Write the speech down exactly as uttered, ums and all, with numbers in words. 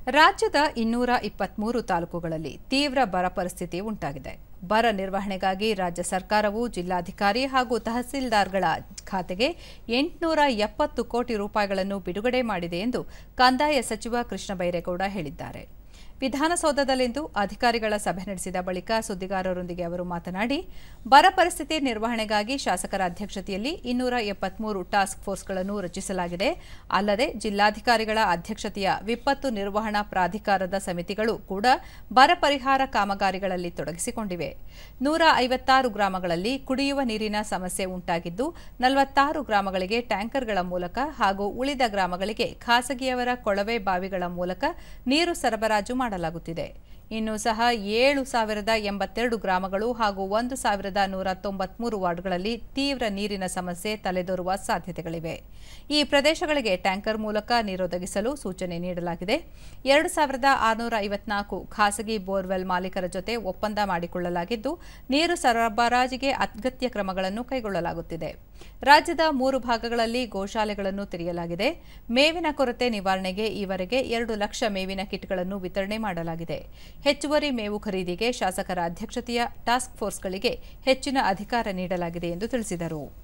ರಾಜ್ಯದ ಇನ್ನೂರ ಇಪ್ಪತ್ಮೂರು ತಾಲೂಕುಗಳಲ್ಲಿ ತೀವ್ರ ಬರ ಪರಿಸ್ಥಿತಿ ಉಂಟಾಗಿದೆ. ಬರ ನಿರ್ವಹಣೆಗಾಗಿ ರಾಜ್ಯ ಸರ್ಕಾರವು ಜಿಲ್ಲಾಧಿಕಾರಿ ಹಾಗೂ ತಹಸೀಲ್ದಾರ್ಗಳ ಖಾತೆಗೆ ಎಂಟುನೂರ ಎಪ್ಪತ್ತು ಕೋಟಿ ರೂಪಾಯಿಗಳನ್ನು ಬಿಡುಗಡೆ ಮಾಡಿದೆ ಎಂದು ಕಂದಾಯ ಸಚಿವ ಕೃಷ್ಣ ಬೈರೇಗೌಡ ಹೇಳಿದ್ದಾರೆ. ವಿಧಾನಸೌಧದಲ್ಲಿಂದು ಅಧಿಕಾರಿಗಳ ಸಭೆ ನಡೆಸಿದ ಬಳಿಕ ಸುದ್ದಿಗಾರರೊಂದಿಗೆ ಅವರು ಮಾತನಾಡಿ, ಬರ ಪರಿಸ್ಥಿತಿ ನಿರ್ವಹಣೆಗಾಗಿ ಶಾಸಕರ ಅಧ್ಯಕ್ಷತೆಯಲ್ಲಿ ಇನ್ನೂರ ಎಪ್ಪತ್ಮೂರು ಟಾಸ್ಕ್ ಫೋರ್ಸ್ಗಳನ್ನು ರಚಿಸಲಾಗಿದೆ. ಅಲ್ಲದೆ ಜಿಲ್ಲಾಧಿಕಾರಿಗಳ ಅಧ್ಯಕ್ಷತೆಯ ವಿಪತ್ತು ನಿರ್ವಹಣಾ ಪ್ರಾಧಿಕಾರದ ಸಮಿತಿಗಳು ಕೂಡ ಬರ ಪರಿಹಾರ ಕಾಮಗಾರಿಗಳಲ್ಲಿ ತೊಡಗಿಸಿಕೊಂಡಿವೆ. ನೂರ ಐವತ್ತಾರು ಗ್ರಾಮಗಳಲ್ಲಿ ಕುಡಿಯುವ ನೀರಿನ ಸಮಸ್ಯೆ ಉಂಟಾಗಿದ್ದು, ನಲವತ್ತಾರು ಗ್ರಾಮಗಳಿಗೆ ಟ್ಯಾಂಕರ್ಗಳ ಮೂಲಕ ಹಾಗೂ ಉಳಿದ ಗ್ರಾಮಗಳಿಗೆ ಖಾಸಗಿಯವರ ಕೊಳವೆ ಬಾವಿಗಳ ಮೂಲಕ ನೀರು ಸರಬರಾಜು ಮಾಡಲಾಗುತ್ತಿದೆ. ಇನ್ನು ಸಹ ಏಳು ಸಾವಿರದ ಎಂಬತ್ತೆರಡು ಗ್ರಾಮಗಳು ಹಾಗೂ ಒಂದು ಸಾವಿರದ ನೂರ ತೊಂಬತ್ಮೂರು ವಾರ್ಡ್ಗಳಲ್ಲಿ ತೀವ್ರ ನೀರಿನ ಸಮಸ್ಯೆ ತಲೆದೋರುವ ಸಾಧ್ಯತೆಗಳಿವೆ. ಈ ಪ್ರದೇಶಗಳಿಗೆ ಟ್ಯಾಂಕರ್ ಮೂಲಕ ನೀರೊದಗಿಸಲು ಸೂಚನೆ ನೀಡಲಾಗಿದೆ. ಎರಡು ಸಾವಿರದ ಆರುನೂರ ಐವತ್ನಾಲ್ಕು ಖಾಸಗಿ ಬೋರ್ವೆಲ್ ಮಾಲೀಕರ ಜೊತೆ ಒಪ್ಪಂದ ಮಾಡಿಕೊಳ್ಳಲಾಗಿದ್ದು, ನೀರು ಸರಬರಾಜಿಗೆ ಅಗತ್ಯ ಕ್ರಮಗಳನ್ನು ಕೈಗೊಳ್ಳಲಾಗುತ್ತಿದೆ. ರಾಜ್ಯದ ಮೂರು ಭಾಗಗಳಲ್ಲಿ ಗೋಶಾಲೆಗಳನ್ನು ತೆರೆಯಲಾಗಿದೆ. ಮೇವಿನ ಕೊರತೆ ನಿವಾರಣೆಗೆ ಈವರೆಗೆ ಎರಡು ಲಕ್ಷ ಮೇವಿನ ಕಿಟ್ಗಳನ್ನು ವಿತರಣೆ ಮಾಡಲಾಗಿದೆ. ಹೆಚ್ಚುವರಿ ಮೇವು ಖರೀದಿಗೆ ಶಾಸಕರ ಅಧ್ಯಕ್ಷತೆಯ ಟಾಸ್ಕ್ ಫೋರ್ಸ್ಗಳಿಗೆ ಹೆಚ್ಚಿನ ಅಧಿಕಾರ ನೀಡಲಾಗಿದೆ ಎಂದು ತಿಳಿಸಿದರು.